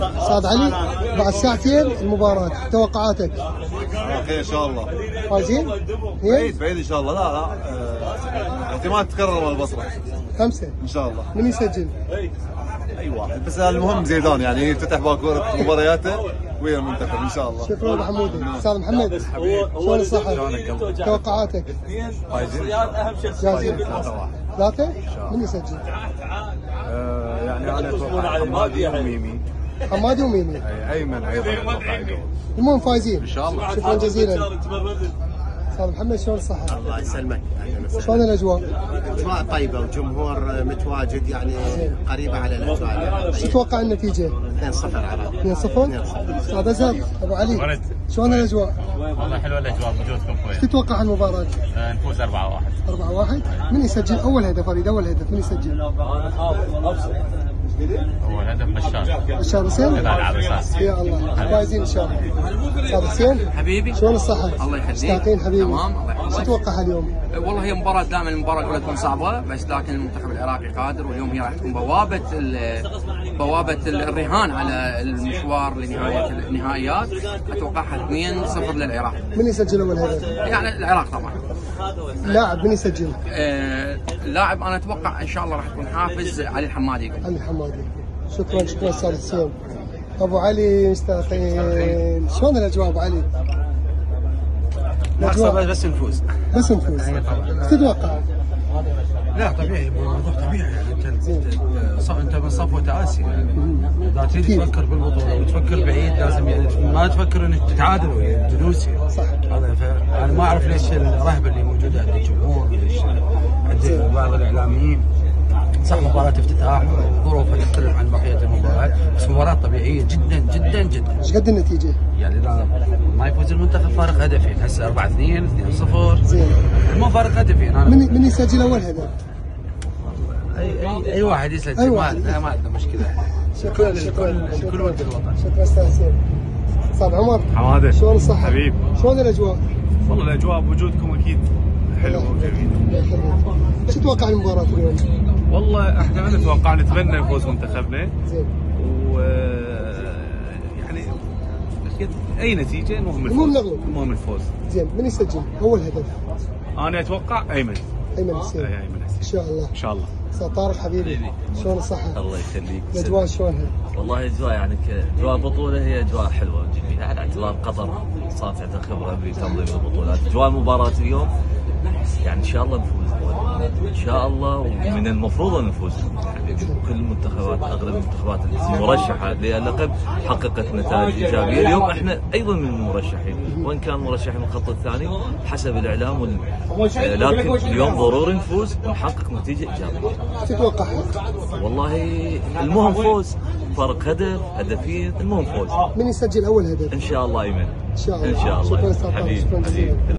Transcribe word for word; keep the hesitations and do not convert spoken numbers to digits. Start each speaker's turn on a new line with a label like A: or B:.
A: استاذ علي بعد ساعتين المباراة، توقعاتك؟
B: اوكي ان شاء الله
A: فايزين؟
B: بعيد بعيد ان شاء الله. لا لا آه، احتمال تتكرر مع البصره
A: خمسة
B: ان شاء الله.
A: من يسجل؟
B: اي واحد، بس المهم زيدان يعني يفتتح باكورة مبارياته ويا المنتخب ان شاء الله.
A: شكرا ابو حمودي. استاذ محمد شلون الصحة؟ توقعاتك؟
B: فايزين
A: جاهزين؟ ثلاثة؟ من يسجل؟
C: آه يعني انا اتوقع حمادي وميمي.
A: حمادي وميمي.
C: ايمن ايضا اتوقع يجوز.
A: المهم فايزين
C: ان شاء الله.
A: شكرا جزيلا. استاذ محمد شلون الصحة؟
D: الله يسلمك.
A: شلون الاجواء؟
D: اجواء طيبه وجمهور متواجد يعني قريبه على الاجواء.
A: شو تتوقع النتيجة؟
D: اثنين صفر على
A: اثنين صفر؟ استاذ ازهر ابو علي شلون الاجواء؟
E: والله حلوه الاجواء بوجودكم
A: شو
E: خويا.
A: تتوقع المباراة؟
E: آه، نفوز أربعة واحد.
A: أربعة واحد؟ من يسجل أول هدف اريد اول هدف من يسجل؟
E: اول هدف بشار.
A: بشار حسين؟
E: يلعب اساسي.
A: يا الله فايزين ان شاء الله. استاذ حسين
F: حبيبي
A: شلون الصحة؟
F: الله يخليك.
A: مستعقين حبيبي؟
F: تمام الله
A: شو
F: يحفظك.
A: تتوقع اليوم؟
F: والله هي مباراة دائما المباراة الأولى تكون صعبة، بس لكن المنتخب العراقي قادر، واليوم هي راح تكون بوابة ال- بوابة الرهان على المشوار لنهاية النهائيات. أتوقعها اثنين صفر للعراق.
A: من يسجل أول هدف؟
F: يعني العراق طبعا.
A: لاعب من يسجل؟
F: آه، لاعب أنا أتوقع إن شاء الله راح يكون حافز علي الحمادي.
A: علي الحمادي. شكرا شكرا أستاذ حسين. أبو علي مستعقين. شلون الأجواء أبو علي؟ الأجواء
C: بس نفوز.
A: بس نفوز. شو تتوقع؟
C: لا طبيعي، الموضوع طبيعي يعني انت صف انت من صفوة اسيا يعني اذا تريد تفكر بالبطوله وتفكر بعيد لازم يعني ما تفكر انك تتعادل ويا اندونيسيا.
A: صح.
C: هذا انا ما اعرف ليش الرهبه اللي موجوده عند الجمهور، ليش عند بعض الاعلاميين. صح مباراة افتتاح وظروفها تختلف عن بقية المباريات، بس مباراة طبيعية جدا جدا جدا.
A: ايش قد النتيجة؟
C: يعني لا ما يفوز المنتخب فارق هدفين، هسه أربعة اثنين اثنين صفر.
A: زين.
C: مو فارق هدفين. انا
A: من من يسجل أول هدف؟
C: اي اي اي واحد يسجل.
A: أي
C: ما
A: واحد.
C: ما عندنا مشكلة.
A: شكرا شكرا
C: الكل ود الوطن.
A: شكرا أستاذ حسين. أستاذ عمر
E: حماده
A: شلون الصحة؟
E: حبيب.
A: شلون الأجواء؟
E: والله الاجواء بوجودكم اكيد حلوه وجميله.
A: الله يخليك. شو تتوقع المباراة اليوم؟
E: والله احنا ما نتوقع، نتمنى يفوز منتخبنا
A: زين.
E: و يعني اي نتيجه المهم الفوز.
A: المهم نغلب.
E: المهم الفوز.
A: زين من يسجل أول هدف؟
E: انا اتوقع ايمن.
A: أيمن حسين.
E: اي ايمن
A: إن
E: حسين
A: شاء الله.
E: ان شاء الله.
A: أستاذ طارق حبيبي شلون الصحة؟
G: الله يخليك.
A: الأجواء شلونها؟
G: والله اجواء يعني اجواء البطوله هي اجواء حلوه جميله على اعتبار قطر صافيه الخبره بتنظيم البطولات. اجواء المباراه اليوم يعني ان شاء الله نفوز ان شاء الله، ومن المفروض ان نفوز. يعني كل المنتخبات اغلب المنتخبات المرشحه للقب حققت نتائج ايجابيه، اليوم احنا ايضا من المرشحين، وان كان مرشحين من الخط الثاني حسب الاعلام وال... لكن اليوم ضروري نفوز ونحقق نتيجه ايجابيه.
A: شو تتوقع؟
G: والله المهم فوز، فرق هدف هدفين، المهم فوز
A: من يسجل أول هدف؟
G: ان شاء الله ايمن
A: إن شاء الله.
G: ان شاء الله.
A: شكرا أستاذ طارق.
G: حبيبي
A: شكرا جزيلا.
G: حبيبي.